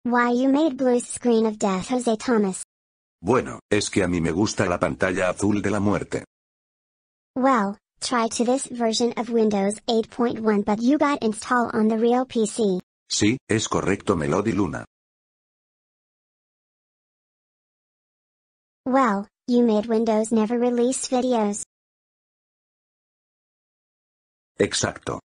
Why you made blue screen of death, Jose Thomas? Bueno, es que a mí me gusta la pantalla azul de la muerte. Well, try to this version of Windows 8.1 but you got install on the real PC. Sí, es correcto Melody Luna. Well, you made Windows never release videos. Exacto.